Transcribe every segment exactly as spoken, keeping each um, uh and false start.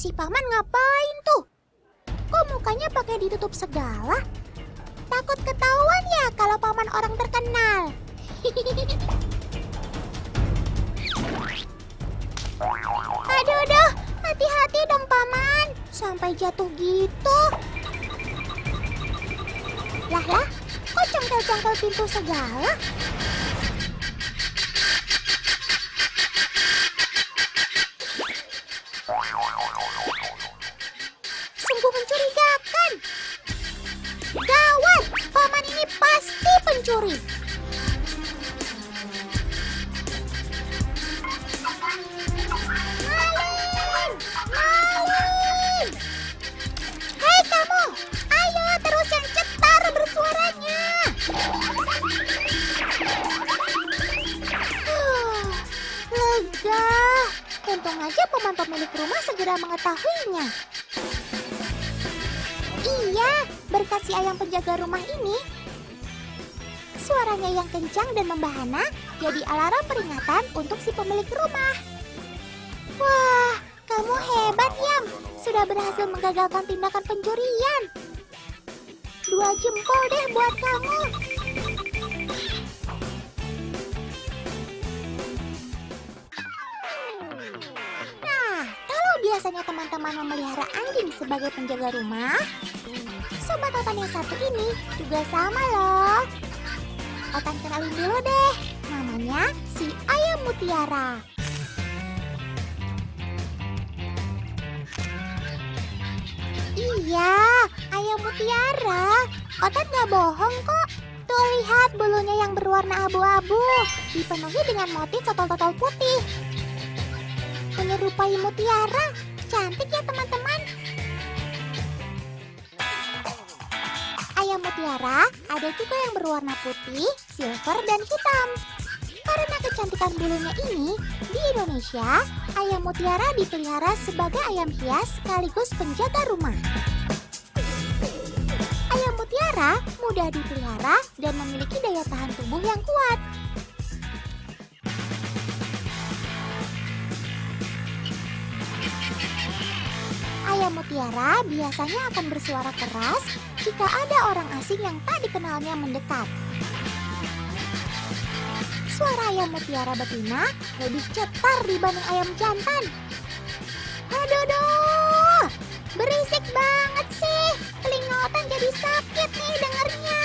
Si paman ngapain tuh? Kok mukanya pakai ditutup segala? Takut ketahuan ya kalau paman orang terkenal. Aduh, aduh, hati-hati dong paman. Sampai jatuh gitu. Lah lah, kok congkel-congkel pintu segala? Sungguh mencurigakan. Gawat, paman ini pasti pencuri. Maling, maling. Hei kamu, ayo terus yang cetar bersuaranya. Huh, lega. Untung aja paman pemilik rumah segera mengetahuinya. Iya, berkat si ayam penjaga rumah ini, suaranya yang kencang dan membahana jadi alarm peringatan untuk si pemilik rumah. Wah, kamu hebat, Yam. Sudah berhasil menggagalkan tindakan pencurian. Dua jempol deh buat kamu. Nah, kalau biasanya teman-teman memelihara anjing sebagai penjaga rumah, sobat Otan yang satu ini juga sama loh. Otan kenalin dulu deh, namanya si ayam mutiara. Iya, ayam mutiara. Otan gak bohong kok. Tuh lihat bulunya yang berwarna abu-abu, dipenuhi dengan motif totol-totol putih. Menyerupai mutiara, cantik ya teman-teman. Ayam mutiara ada juga yang berwarna putih, silver, dan hitam. Karena kecantikan bulunya ini, di Indonesia, ayam mutiara dipelihara sebagai ayam hias sekaligus penjaga rumah. Ayam mutiara mudah dipelihara dan memiliki daya tahan tubuh yang kuat. Ayam mutiara biasanya akan bersuara keras jika ada orang asing yang tak dikenalnya mendekat. Suara ayam mutiara betina lebih cetar dibanding ayam jantan. Aduh, aduh, berisik banget sih. Telinga Otan jadi sakit nih dengernya.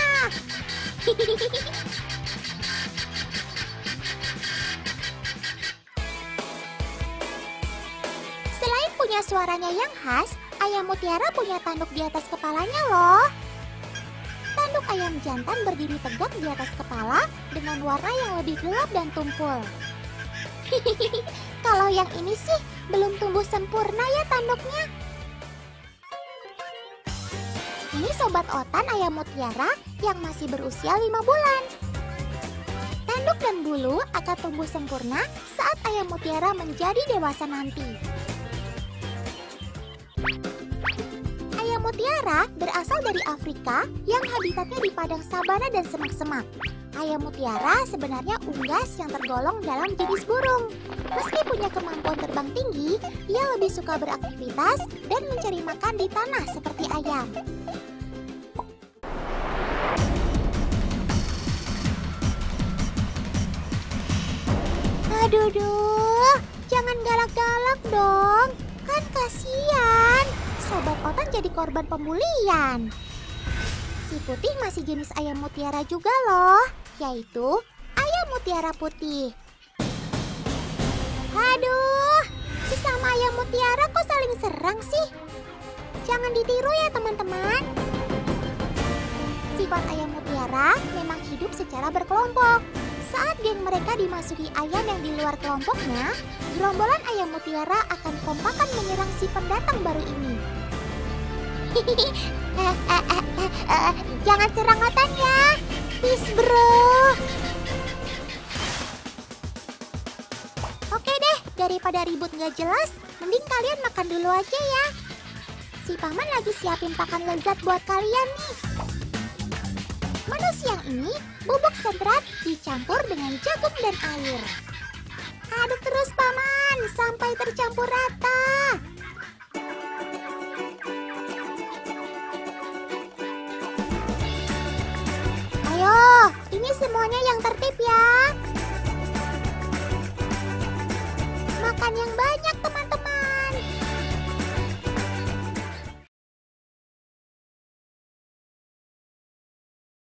Selain punya suaranya yang khas, ayam mutiara punya tanduk di atas kepalanya loh. Tanduk ayam jantan berdiri tegak di atas kepala dengan warna yang lebih gelap dan tumpul. Kalau yang ini sih belum tumbuh sempurna ya tanduknya. Ini sobat Otan ayam mutiara yang masih berusia lima bulan. Tanduk dan bulu akan tumbuh sempurna saat ayam mutiara menjadi dewasa nanti. Ayam mutiara berasal dari Afrika yang habitatnya di padang sabana dan semak-semak. Ayam mutiara sebenarnya unggas yang tergolong dalam jenis burung. Meski punya kemampuan terbang tinggi, ia lebih suka beraktivitas dan mencari makan di tanah seperti ayam. Aduh, duh, jangan galak-galak dong, kan kasihan. Sobat Otan jadi korban pembulian. Si putih masih jenis ayam mutiara juga loh, yaitu ayam mutiara putih. Aduh, sesama ayam mutiara kok saling serang sih? Jangan ditiru ya teman-teman. Sifat ayam mutiara memang hidup secara berkelompok. Saat geng mereka dimasuki ayam yang di luar kelompoknya, gerombolan ayam mutiara akan kompakan menyerang si pendatang baru ini. eh, eh, eh, eh, eh, jangan serang Otan ya, peace bro. Oke deh, daripada ribut gak jelas, mending kalian makan dulu aja ya. Si paman lagi siapin pakan lezat buat kalian nih. Menu siang ini, bubuk seberat dicampur dengan jagung dan air. Aduk terus paman, sampai tercampur rata. Ini semuanya yang tertib ya. Makan yang banyak.